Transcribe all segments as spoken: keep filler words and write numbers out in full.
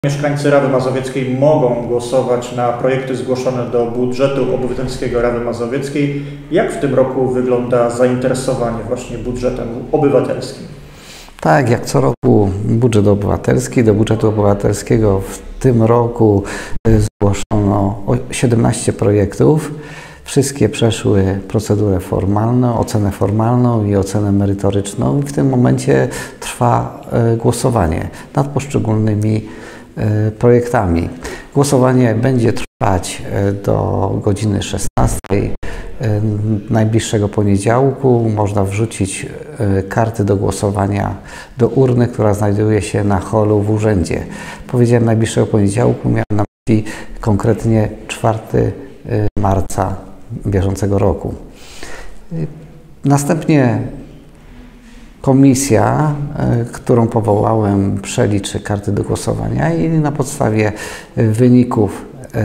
Mieszkańcy Rawy Mazowieckiej mogą głosować na projekty zgłoszone do budżetu obywatelskiego Rawy Mazowieckiej. Jak w tym roku wygląda zainteresowanie właśnie budżetem obywatelskim? Tak, jak co roku budżet obywatelski. Do budżetu obywatelskiego w tym roku zgłoszono siedemnaście projektów. Wszystkie przeszły procedurę formalną, ocenę formalną i ocenę merytoryczną. I w tym momencie trwa głosowanie nad poszczególnymi projektami. Głosowanie będzie trwać do godziny szesnastej najbliższego poniedziałku. Można wrzucić karty do głosowania do urny, która znajduje się na holu w urzędzie. Powiedziałem najbliższego poniedziałku, miałem na myśli konkretnie czwartego marca bieżącego roku. Następnie komisja, którą powołałem, przeliczy karty do głosowania i na podstawie wyników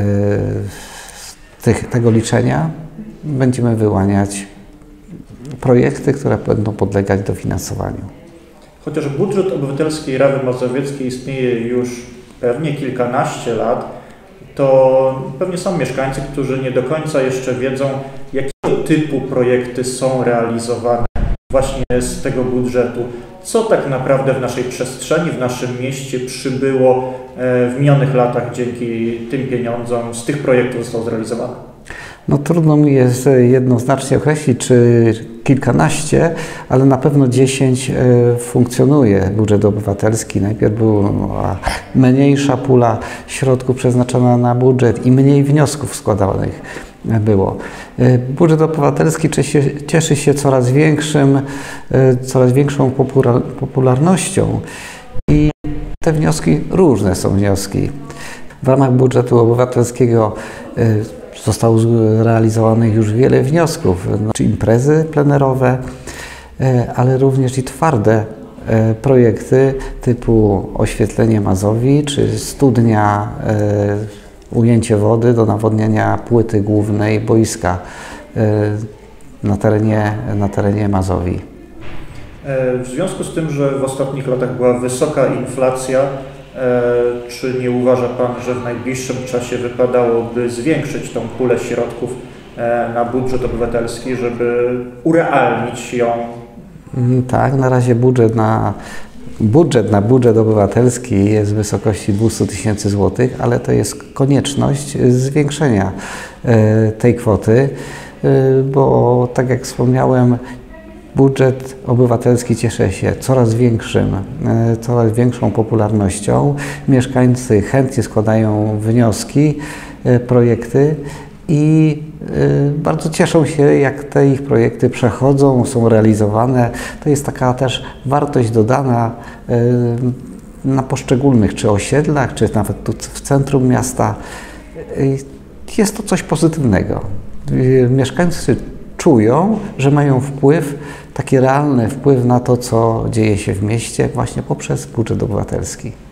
tych, tego liczenia będziemy wyłaniać projekty, które będą podlegać dofinansowaniu. Chociaż budżet obywatelski Rawy Mazowieckiej istnieje już pewnie kilkanaście lat, to pewnie są mieszkańcy, którzy nie do końca jeszcze wiedzą, jakiego typu projekty są realizowane właśnie z tego budżetu. Co tak naprawdę w naszej przestrzeni, w naszym mieście przybyło w minionych latach dzięki tym pieniądzom, z tych projektów zostało zrealizowane? No trudno mi jest jednoznacznie określić, czy kilkanaście, ale na pewno dziesięć funkcjonuje budżet obywatelski. Najpierw była mniejsza pula środków przeznaczona na budżet i mniej wniosków składanych było. Budżet obywatelski cieszy się coraz większym, coraz większą popularnością i te wnioski, różne są wnioski. W ramach budżetu obywatelskiego zostało zrealizowanych już wiele wniosków, czy imprezy plenerowe, ale również i twarde projekty typu oświetlenie Mazowi, czy studnia, ujęcie wody do nawodnienia płyty głównej boiska na terenie, na terenie Mazowi. W związku z tym, że w ostatnich latach była wysoka inflacja, czy nie uważa Pan, że w najbliższym czasie wypadałoby zwiększyć tą pulę środków na budżet obywatelski, żeby urealnić ją? Tak, na razie budżet na budżet na budżet obywatelski jest w wysokości dwieście tysięcy złotych, ale to jest konieczność zwiększenia tej kwoty, bo tak jak wspomniałem, budżet obywatelski cieszy się coraz większym, coraz większą popularnością. Mieszkańcy chętnie składają wnioski, projekty i bardzo cieszą się, jak te ich projekty przechodzą, są realizowane. To jest taka też wartość dodana na poszczególnych czy osiedlach, czy nawet tu w centrum miasta. Jest to coś pozytywnego. Mieszkańcy czują, że mają wpływ, taki realny wpływ na to, co dzieje się w mieście właśnie poprzez budżet obywatelski.